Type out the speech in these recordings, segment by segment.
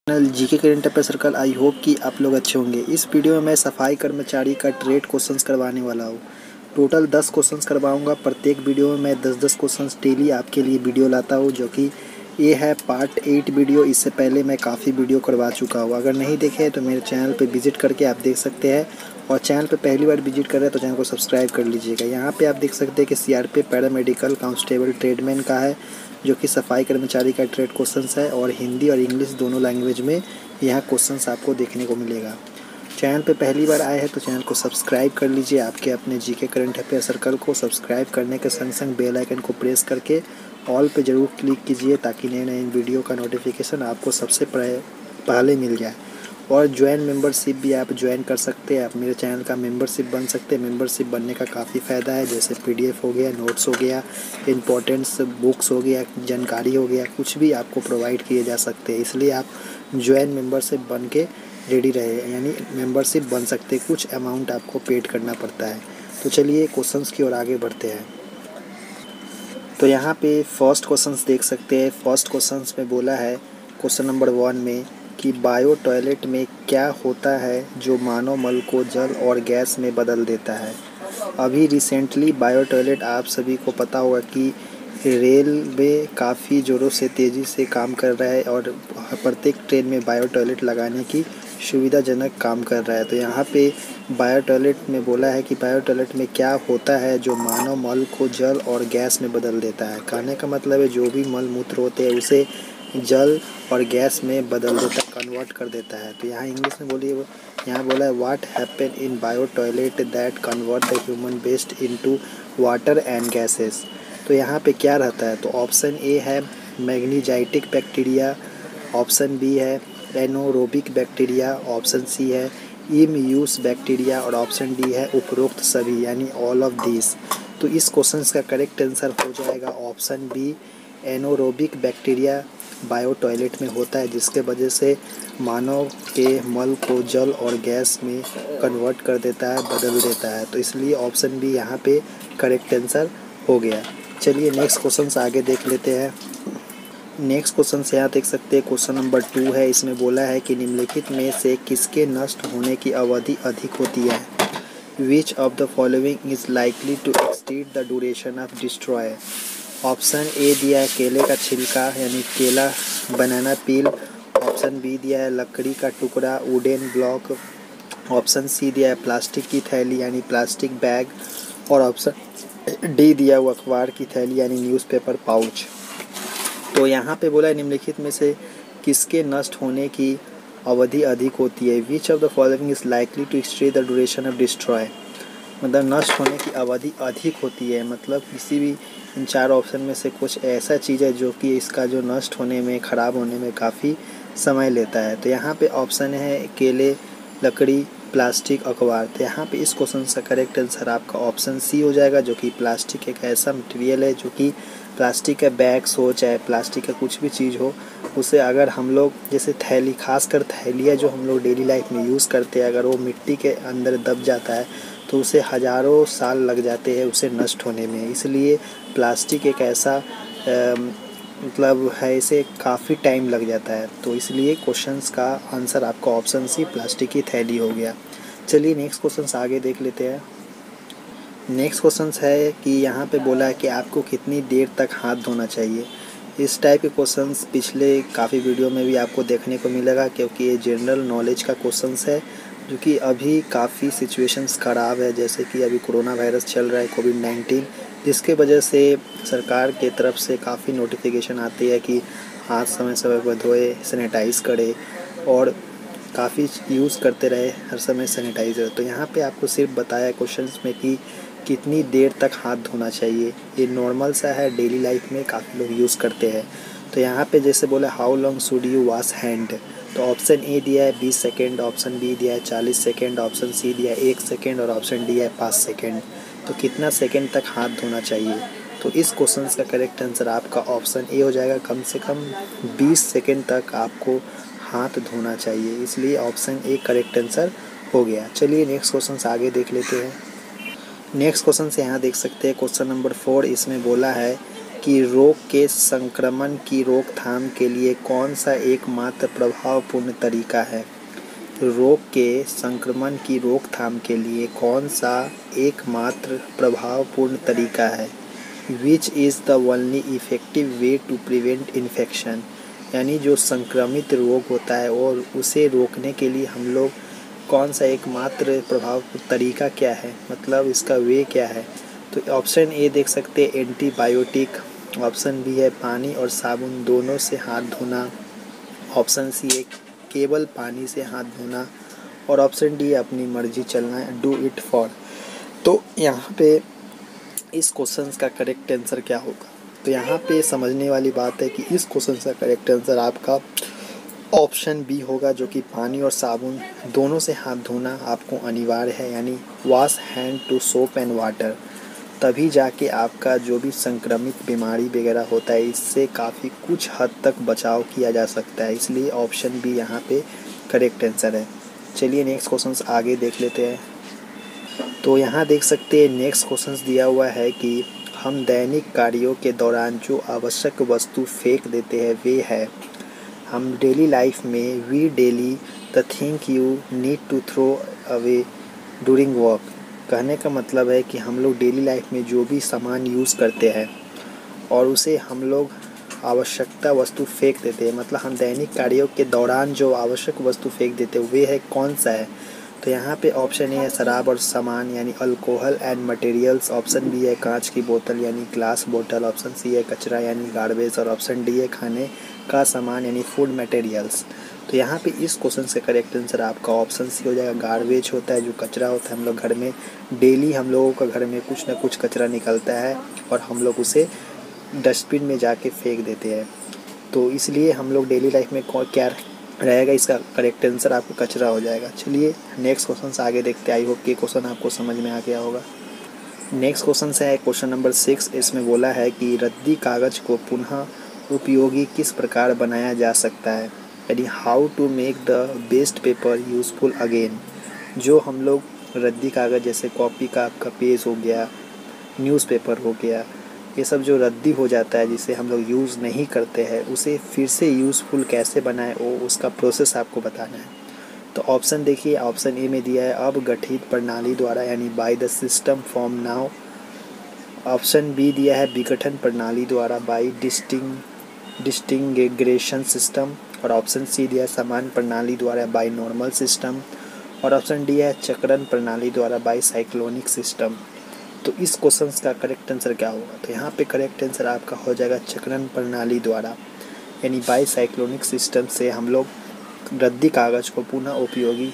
GK current affair circle. I hope कि आप लोग अच्छे होंगे। इस वीडियो में मैं सफाई कर्मचारी का ट्रेड क्वेश्चंस करवाने वाला हूँ। टोटल 10 क्वेश्चंस करवाऊंगा। प्रत्येक वीडियो में मैं 10-10 क्वेश्चंस डेली आपके लिए वीडियो लाता हूँ, जो कि ये है पार्ट 8 वीडियो। इससे पहले मैं काफ़ी वीडियो करवा चुका हूँ। अगर नहीं देखे हैं तो मेरे चैनल पर विजिट करके आप देख सकते हैं, और चैनल पे पहली बार विजिट कर रहे हैं तो चैनल को सब्सक्राइब कर लीजिएगा। यहाँ पे आप देख सकते हैं कि सीआरपीएफ पैरामेडिकल कांस्टेबल ट्रेडमैन का है, जो कि सफाई कर्मचारी का ट्रेड क्वेश्चंस है, और हिंदी और इंग्लिश दोनों लैंग्वेज में यहाँ क्वेश्चंस आपको देखने को मिलेगा। चैनल पे पहली बार आए हैं तो चैनल को सब्सक्राइब कर लीजिए। आपके अपने जीके करंट अफेयर सर्कल को सब्सक्राइब करने के संग संग बेल आइकन को प्रेस करके ऑल पे ज़रूर क्लिक कीजिए, ताकि नए नए वीडियो का नोटिफिकेशन आपको सबसे पहले मिल जाए। और ज्वाइन मेंबरशिप भी आप ज्वाइन कर सकते हैं। आप मेरे चैनल का मेंबरशिप बन सकते हैं। मेंबरशिप बनने का काफ़ी फ़ायदा है, जैसे पीडीएफ हो गया, नोट्स हो गया, इम्पोर्टेंट्स बुक्स हो गया, जानकारी हो गया, कुछ भी आपको प्रोवाइड किए जा सकते हैं। इसलिए आप ज्वाइन मेंबरशिप बन के रेडी रहे, यानी मेंबरशिप बन सकते। कुछ अमाउंट आपको पेड करना पड़ता है। तो चलिए क्वेश्चंस की ओर आगे बढ़ते हैं। तो यहाँ पे फर्स्ट क्वेश्चंस देख सकते हैं। फर्स्ट क्वेश्चंस में बोला है क्वेश्चन नंबर 1 में कि बायो टॉयलेट में क्या होता है जो मानव मल को जल और गैस में बदल देता है। अभी रिसेंटली बायो टॉयलेट आप सभी को पता होगा कि रेलवे काफ़ी ज़ोरों से तेज़ी से काम कर रहा है, और प्रत्येक ट्रेन में बायो टॉयलेट लगाने की सुविधाजनक काम कर रहा है। तो यहाँ पे बायो टॉयलेट में बोला है कि बायो टॉयलेट में क्या होता है जो मानव मल को जल और गैस में बदल देता है। कहने का मतलब है जो भी मल मूत्र होते हैं उसे जल और गैस में बदल देता है, कन्वर्ट कर देता है। तो यहाँ इंग्लिश में बोलिए, यहाँ बोला है what happen in bio toilet that convert the human waste into water and gases. तो यहाँ पे क्या रहता है, तो ऑप्शन ए है मैग्नीजाइटिक बैक्टीरिया, ऑप्शन बी है एनोरोबिक बैक्टीरिया, ऑप्शन सी है इम्यूस बैक्टीरिया, और ऑप्शन डी है उपरोक्त सभी, यानी ऑल ऑफ दिस। तो इस क्वेश्चन का करेक्ट आंसर हो जाएगा option B, anaerobic bacteria bio toilet में होता है, जिसके वजह से मानव के मल को जल और गैस में कन्वर्ट कर देता है, बदल देता है। तो इसलिए ऑप्शन बी यहाँ पे करेक्ट आंसर हो गया। चलिए नेक्स्ट क्वेश्चन आगे देख लेते हैं। नेक्स्ट क्वेश्चन से यहाँ देख सकते हैं क्वेश्चन नंबर 2 है। इसमें बोला है कि निम्नलिखित में से किसके नष्ट होने की अवधि अधिक होती है। Which of the following is likely to extend the duration of destroy. Option A दिया है केले का छिलका, यानी केला, बनाना पील। ऑप्शन बी दिया है लकड़ी का टुकड़ा, वुडन ब्लॉक। ऑप्शन सी दिया है प्लास्टिक की थैली, यानी प्लास्टिक बैग। और ऑप्शन डी दिया है अखबार की थैली, यानी न्यूज़पेपर पाउच। तो यहाँ पे बोला है निम्नलिखित में से किसके नष्ट होने की अवधि अधिक होती है। Which of the following is likely to extend the duration of destroy. मतलब नष्ट होने की अवधि अधिक होती है, मतलब किसी भी इन 4 ऑप्शन में से कुछ ऐसा चीज़ है जो कि इसका जो नष्ट होने में, ख़राब होने में काफ़ी समय लेता है। तो यहाँ पे ऑप्शन है केले, लकड़ी, प्लास्टिक, अखबार। तो यहाँ पे इस क्वेश्चन का करेक्ट आंसर आपका ऑप्शन सी हो जाएगा, जो कि प्लास्टिक एक ऐसा मटेरियल है जो कि प्लास्टिक का बैग्स हो, चाहे प्लास्टिक का कुछ भी चीज़ हो, उसे अगर हम लोग जैसे थैली, खासकर थैलियाँ जो हम लोग डेली लाइफ में यूज़ करते हैं, अगर वो मिट्टी के अंदर दब जाता है तो उसे हज़ारों साल लग जाते हैं उसे नष्ट होने में। इसलिए प्लास्टिक एक ऐसा मतलब है, इसे काफ़ी टाइम लग जाता है। तो इसलिए क्वेश्चंस का आंसर आपका ऑप्शन सी प्लास्टिक की थैली हो गया। चलिए नेक्स्ट क्वेश्चंस आगे देख लेते हैं। नेक्स्ट क्वेश्चंस है कि यहाँ पे बोला है कि आपको कितनी देर तक हाथ धोना चाहिए। इस टाइप के क्वेश्चंस पिछले काफ़ी वीडियो में भी आपको देखने को मिलेगा, क्योंकि ये जनरल नॉलेज का क्वेश्चंस है, जो कि अभी काफ़ी सिचुएशंस ख़राब है। जैसे कि अभी कोरोना वायरस चल रहा है, कोविड-19, जिसके वजह से सरकार के तरफ से काफ़ी नोटिफिकेशन आती है कि हाथ समय समय पर धोए, सैनिटाइज़ करें, और काफ़ी यूज़ करते रहे हर समय सैनिटाइज़र। तो यहाँ पे आपको सिर्फ बताया क्वेश्चंस में कि कितनी देर तक हाथ धोना चाहिए। ये नॉर्मल सा है, डेली लाइफ में काफ़ी लोग यूज़ करते हैं। तो यहाँ पे जैसे बोला how long should you wash hand, तो ऑप्शन ए दिया है 20 सेकेंड, ऑप्शन बी दिया है 40 सेकेंड, ऑप्शन सी दिया है 1 सेकेंड, और ऑप्शन डी है 5 सेकेंड। तो कितना सेकेंड तक हाथ धोना चाहिए। तो इस क्वेश्चन का करेक्ट आंसर आपका ऑप्शन ए हो जाएगा। कम से कम 20 सेकेंड तक आपको हाथ धोना चाहिए, इसलिए ऑप्शन ए करेक्ट आंसर हो गया। चलिए नेक्स्ट क्वेश्चन आगे देख लेते हैं। नेक्स्ट क्वेश्चन से यहाँ देख सकते हैं क्वेश्चन नंबर 4। इसमें बोला है कि रोग के संक्रमण की रोकथाम के लिए कौन सा एकमात्र प्रभावपूर्ण तरीका है। रोग के संक्रमण की रोकथाम के लिए कौन सा एकमात्र प्रभावपूर्ण तरीका है। Which is the only effective way to prevent infection, यानी जो संक्रमित रोग होता है और उसे रोकने के लिए हम लोग कौन सा एकमात्र प्रभावपूर्ण तरीका क्या है, मतलब इसका वे क्या है। तो ऑप्शन ए देख सकते हैं एंटीबायोटिक, ऑप्शन बी है पानी और साबुन दोनों से हाथ धोना, ऑप्शन सी है केवल पानी से हाथ धोना, और ऑप्शन डी अपनी मर्जी चलना, डू इट फॉर। तो यहाँ पे इस क्वेश्चन का करेक्ट आंसर क्या होगा। तो यहाँ पे समझने वाली बात है कि इस क्वेश्चन का करेक्ट आंसर आपका ऑप्शन बी होगा, जो कि पानी और साबुन दोनों से हाथ धोना आपको अनिवार्य है, यानी wash hand to soap and water. तभी जाके आपका जो भी संक्रमित बीमारी वगैरह होता है इससे काफ़ी कुछ हद तक बचाव किया जा सकता है, इसलिए ऑप्शन बी यहाँ पे करेक्ट आंसर है। चलिए नेक्स्ट क्वेश्चन आगे देख लेते हैं। तो यहाँ देख सकते हैं नेक्स्ट क्वेश्चन दिया हुआ है कि हम दैनिक कार्यों के दौरान जो आवश्यक वस्तु फेंक देते हैं वे है। हम डेली लाइफ में we daily the thing you need to throw away during work. कहने का मतलब है कि हम लोग डेली लाइफ में जो भी सामान यूज़ करते हैं और उसे हम लोग आवश्यकता वस्तु फेंक देते हैं, मतलब हम दैनिक कार्यों के दौरान जो आवश्यक वस्तु फेंक देते हैं वे है कौन सा है। तो यहाँ पे ऑप्शन ए है शराब और सामान यानी alcohol and materials, option B है कांच की बोतल यानी ग्लास बोतल, ऑप्शन सी है कचरा यानी गार्बेज, और ऑप्शन डी है खाने का सामान यानी फूड मटेरियल्स। तो यहाँ पे इस क्वेश्चन से करेक्ट आंसर आपका ऑप्शन सी हो जाएगा। गार्बेज होता है जो कचरा होता है, हम लोग घर में डेली हम लोगों का घर में कुछ ना कुछ कचरा निकलता है और हम लोग उसे डस्टबिन में जाके फेंक देते हैं। तो इसलिए हम लोग डेली लाइफ में क्या रहेगा, इसका करेक्ट आंसर आपको कचरा हो जाएगा। चलिए नेक्स्ट क्वेश्चन से आगे देखते हैं। आई होप कि क्वेश्चन आपको समझ में आ गया होगा। नेक्स्ट क्वेश्चन है क्वेश्चन नंबर 6। इसमें बोला है कि रद्दी कागज़ को पुनः उपयोगी किस प्रकार बनाया जा सकता है, यानी how to make the best paper useful again. जो हम लोग रद्दी कागज़ जैसे कॉपी का आपका पेज हो गया, न्यूज़पेपर हो गया, ये सब जो रद्दी हो जाता है जिसे हम लोग यूज़ नहीं करते हैं उसे फिर से यूज़फुल कैसे बनाएं वो उसका प्रोसेस आपको बताना है। तो ऑप्शन देखिए, ऑप्शन ए में दिया है अब गठित प्रणाली द्वारा यानी by the system form now, option B दिया है विघटन प्रणाली द्वारा बाय डिस्टिंग्रेशन सिस्टम, और ऑप्शन सी दिया है समान प्रणाली द्वारा बाय नॉर्मल सिस्टम, और ऑप्शन डी है चक्रण प्रणाली द्वारा बाय साइक्लोनिक सिस्टम। तो इस क्वेश्चन का करेक्ट आंसर क्या होगा। तो यहाँ पे करेक्ट आंसर आपका हो जाएगा चक्रण प्रणाली द्वारा, यानी बाय साइक्लोनिक सिस्टम से हम लोग रद्दी कागज़ को पुनः उपयोगी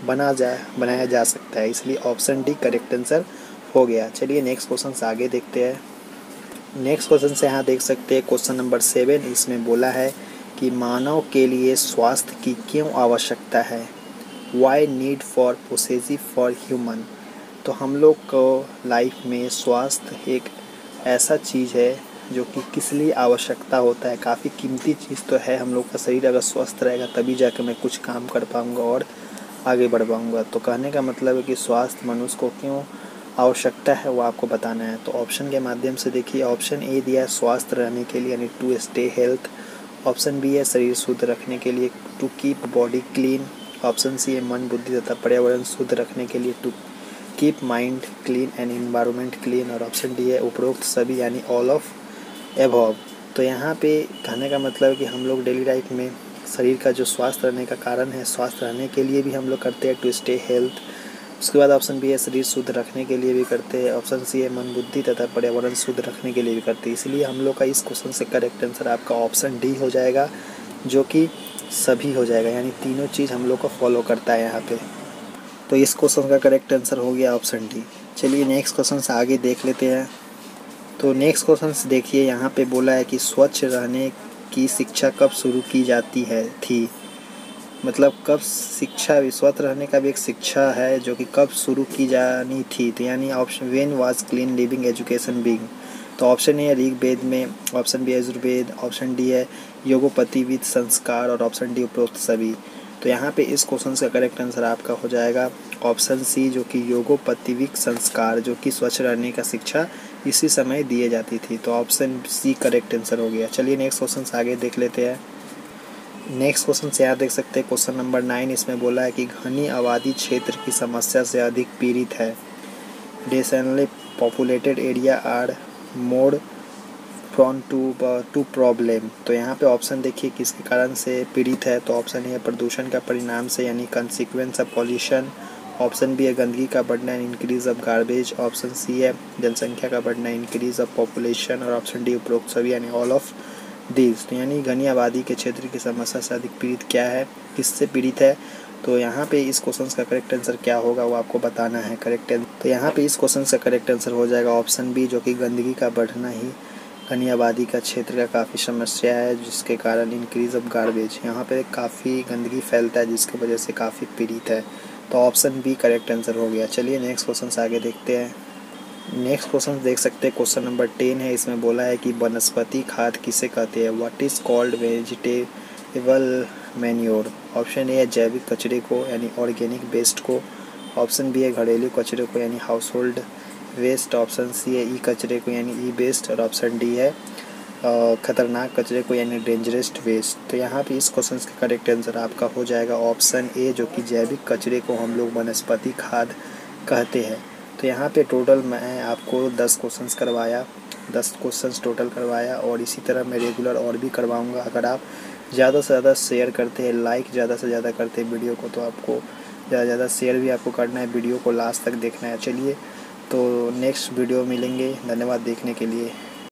बनाया जा सकता है, इसलिए ऑप्शन डी करेक्ट आंसर हो गया। चलिए नेक्स्ट क्वेश्चन से आगे देखते हैं। नेक्स्ट क्वेश्चन से यहाँ देख सकते हैं क्वेश्चन नंबर 7। इसमें बोला है कि मानव के लिए स्वास्थ्य की क्यों आवश्यकता है, why need for possessive for human. तो हम लोग को लाइफ में स्वास्थ्य एक ऐसा चीज़ है जो कि किस लिए आवश्यकता होता है, काफ़ी कीमती चीज़ तो है। हम लोग का शरीर अगर स्वस्थ रहेगा तभी जाकर मैं कुछ काम कर पाऊँगा और आगे बढ़ पाऊँगा। तो कहने का मतलब है कि स्वास्थ्य मनुष्य को क्यों आवश्यकता है वो आपको बताना है। तो ऑप्शन के माध्यम से देखिए, ऑप्शन ए दिया है स्वस्थ रहने के लिए यानी to stay health, option B है शरीर शुद्ध रखने के लिए to keep body clean, option C है मन बुद्धि तथा पर्यावरण शुद्ध रखने के लिए to keep mind clean and environment clean, और ऑप्शन डी है उपरोक्त सभी यानी ऑल ऑफ एबव। तो यहाँ पे कहने का मतलब है कि हम लोग डेली लाइफ में शरीर का जो स्वास्थ्य रहने का कारण है, स्वास्थ्य रहने के लिए भी हम लोग करते हैं टू स्टे हेल्थ। उसके बाद ऑप्शन बी है शरीर शुद्ध रखने के लिए भी करते हैं, ऑप्शन सी है मन बुद्धि तथा पर्यावरण शुद्ध रखने के लिए भी करते हैं। इसलिए हम लोग का इस क्वेश्चन से करेक्ट आंसर आपका ऑप्शन डी हो जाएगा, जो कि सभी हो जाएगा, यानी तीनों चीज़ हम लोग को फॉलो करता है यहाँ पे। तो इस क्वेश्चन का करेक्ट आंसर हो गया ऑप्शन डी। चलिए नेक्स्ट क्वेश्चन से आगे देख लेते हैं। तो नेक्स्ट क्वेश्चन देखिए, यहाँ पे बोला है कि स्वच्छ रहने की शिक्षा कब शुरू की जाती थी, मतलब कब शिक्षा स्वच्छ रहने का भी एक शिक्षा है जो कि कब शुरू की जानी थी। तो यानी option when was clean living education begin. तो ऑप्शन ए है ऋग्वेद में, ऑप्शन बी है यजुर्वेद, ऑप्शन डी है योगोपतिविद संस्कार, और ऑप्शन डी उपरोक्त सभी। तो यहाँ पे इस क्वेश्चन का करेक्ट आंसर आपका हो जाएगा ऑप्शन सी, जो कि योगोपतिविक संस्कार, जो कि स्वच्छ रहने का शिक्षा इसी समय दिए जाती थी। तो ऑप्शन सी करेक्ट आंसर हो गया। चलिए नेक्स्ट क्वेश्चन आगे देख लेते हैं। नेक्स्ट क्वेश्चन से यहाँ देख सकते हैं क्वेश्चन नंबर 9, इसमें बोला है कि घनी आबादी क्षेत्र की समस्या से अधिक पीड़ित है। Densely populated area are more prone to problem. तो यहाँ पे ऑप्शन देखिए किसके कारण से पीड़ित है। तो ऑप्शन है प्रदूषण का परिणाम से यानी consequence of pollution. Option B है गंदगी का बढ़ना, increase of garbage. Option C है जनसंख्या का बढ़ना, इंक्रीज ऑफ पॉपुलेशन। और ऑप्शन डी उपरोक्त सभी यानी ऑल ऑफ दीज। तो यानी घनी आबादी के क्षेत्र की समस्या से अधिक पीड़ित क्या है, किससे पीड़ित है। तो यहाँ पे इस क्वेश्चन का करेक्ट आंसर क्या होगा वो आपको बताना है। तो यहाँ पे इस क्वेश्चन का करेक्ट आंसर हो जाएगा ऑप्शन बी, जो कि गंदगी का बढ़ना ही घनी आबादी का क्षेत्र का काफ़ी समस्या है, जिसके कारण इंक्रीज ऑफ गार्बेज, यहाँ पे काफ़ी गंदगी फैलता है जिसकी वजह से काफ़ी पीड़ित है। तो ऑप्शन बी करेक्ट आंसर हो गया। चलिए नेक्स्ट क्वेश्चन आगे देखते हैं। नेक्स्ट क्वेश्चन देख सकते हैं क्वेश्चन नंबर 10 है। इसमें बोला है कि वनस्पति खाद किसे कहते हैं। What is called vegetable manure. Option A है जैविक कचरे को यानी ऑर्गेनिक वेस्ट को। ऑप्शन बी है घरेलू कचरे को यानी household waste. Option C है ई कचरे को यानी ई वेस्ट। और ऑप्शन डी है खतरनाक कचरे को यानी डेंजरस वेस्ट। तो यहाँ पे इस क्वेश्चन का करेक्ट आंसर आपका हो जाएगा ऑप्शन ए, जो कि जैविक कचरे को हम लोग वनस्पति खाद कहते हैं। तो यहाँ पे टोटल मैं आपको 10 क्वेश्चंस करवाया, 10 क्वेश्चंस टोटल करवाया और इसी तरह मैं रेगुलर और भी करवाऊँगा। अगर आप ज़्यादा से ज़्यादा शेयर करते हैं, लाइक ज़्यादा से ज़्यादा करते हैं वीडियो को, तो आपको ज़्यादा से ज़्यादा शेयर भी आपको करना है, वीडियो को लास्ट तक देखना है। चलिए तो नेक्स्ट वीडियो मिलेंगे। धन्यवाद देखने के लिए।